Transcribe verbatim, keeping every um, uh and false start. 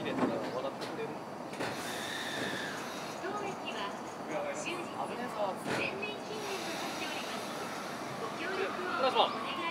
綺麗だから笑ってくれる。 当駅は終日全面禁煙となっております。ご協力をお願いします。